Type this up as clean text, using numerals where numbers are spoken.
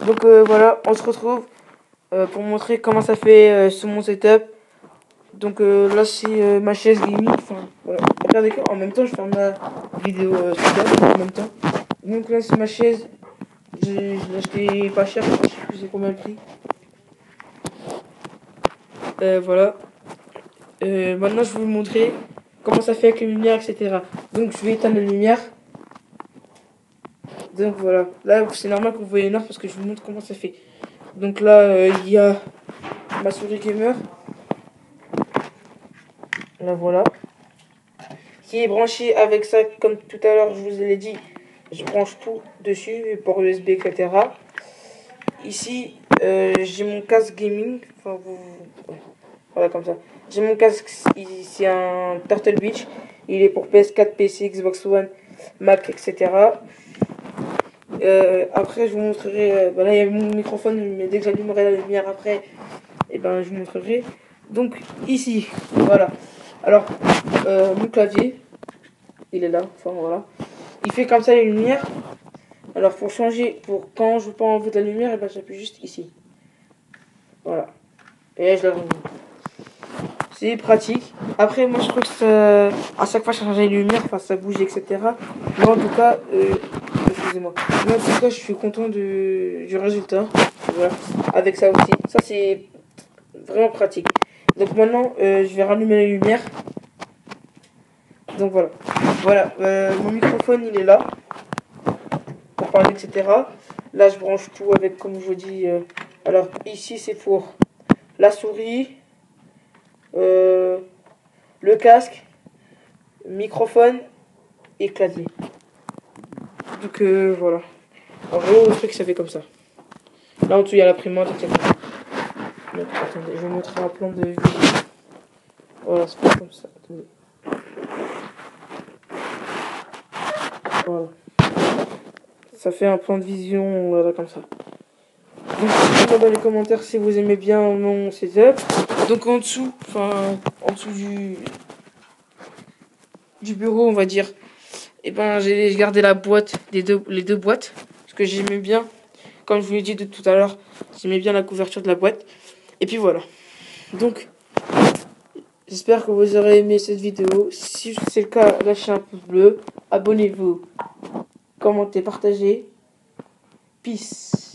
Donc voilà, on se retrouve pour montrer comment ça fait sur mon setup. Donc là c'est ma chaise gaming. Enfin voilà. Regardez en même temps je ferme ma vidéo setup en même temps. Donc là c'est ma chaise. Je l'ai acheté pas cher, je sais plus c'est combien le prix. Voilà. Maintenant je vais vous montrer comment ça fait avec les lumières, etc. Donc je vais éteindre les lumières. Donc voilà. Là c'est normal que vous voyez noir parce que je vous montre comment ça fait. Donc là il y a ma souris gamer. Là voilà. Qui est branché avec ça, comme tout à l'heure je vous l'ai dit. Je branche tout dessus, port USB, etc. Ici, j'ai mon casque gaming. Enfin, ouais, voilà, comme ça. J'ai mon casque, c'est un Turtle Beach. Il est pour PS4, PC, Xbox One, Mac, etc. Après, je vous montrerai. Là, il y a mon microphone, mais dès que j'allumerai la lumière après, et ben, je vous montrerai. Donc, ici, voilà. Alors, mon clavier, il est là. Enfin, voilà. Il fait comme ça les lumières. Alors, pour changer, pour quand je veux pas enlever de la lumière, et ben, j'appuie juste ici. Voilà. Et là, je la remets. C'est pratique. Après, moi, je trouve que ça, à chaque fois, changer les lumières, enfin, ça bouge, etc. Mais en tout cas, excusez-moi. Mais en tout cas, je suis content du résultat. Voilà. Avec ça aussi. Ça, c'est vraiment pratique. Donc maintenant, je vais rallumer les lumières. Donc voilà. Voilà. Mon microphone, il est là. Pour parler, etc. Là, je branche tout avec, comme je vous dis. Alors, ici, c'est pour la souris. Le casque, microphone et clavier. Donc voilà. En gros, le truc ça fait comme ça. Là en dessous il y a l'imprimante, etc. Donc attendez, je vais vous montrer un plan de vue. Voilà, c'est pas comme ça. Attendez. Voilà. Ça fait un plan de vision, voilà, comme ça. Donc dites-moi dans les commentaires si vous aimez bien mon setup. Donc en dessous, enfin en dessous du bureau on va dire. Et ben j'ai gardé la boîte, les deux boîtes. Parce que j'aimais bien. Comme je vous l'ai dit de tout à l'heure, j'aimais bien la couverture de la boîte. Et puis voilà. Donc, j'espère que vous aurez aimé cette vidéo. Si c'est le cas, lâchez un pouce bleu. Abonnez-vous, commentez, partagez. Peace.